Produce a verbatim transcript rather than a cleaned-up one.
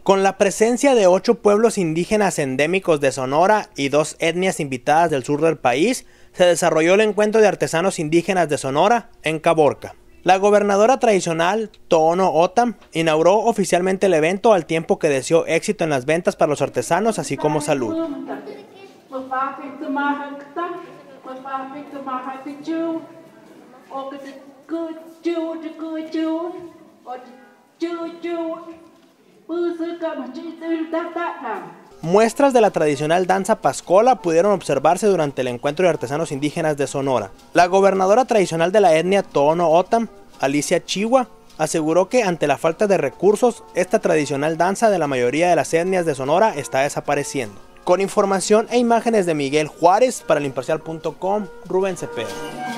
Con la presencia de ocho pueblos indígenas endémicos de Sonora y dos etnias invitadas del sur del país, se desarrolló el encuentro de artesanos indígenas de Sonora en Caborca. La gobernadora tradicional, Tohono O'odham, inauguró oficialmente el evento al tiempo que deseó éxito en las ventas para los artesanos, así como salud. Muestras de la tradicional danza pascola pudieron observarse durante el encuentro de artesanos indígenas de Sonora. La gobernadora tradicional de la etnia Tohono O'odham, Alicia Chiwa, aseguró que ante la falta de recursos, esta tradicional danza de la mayoría de las etnias de Sonora está desapareciendo. Con información e imágenes de Miguel Juárez para el imparcial punto com, Rubén Cepeda.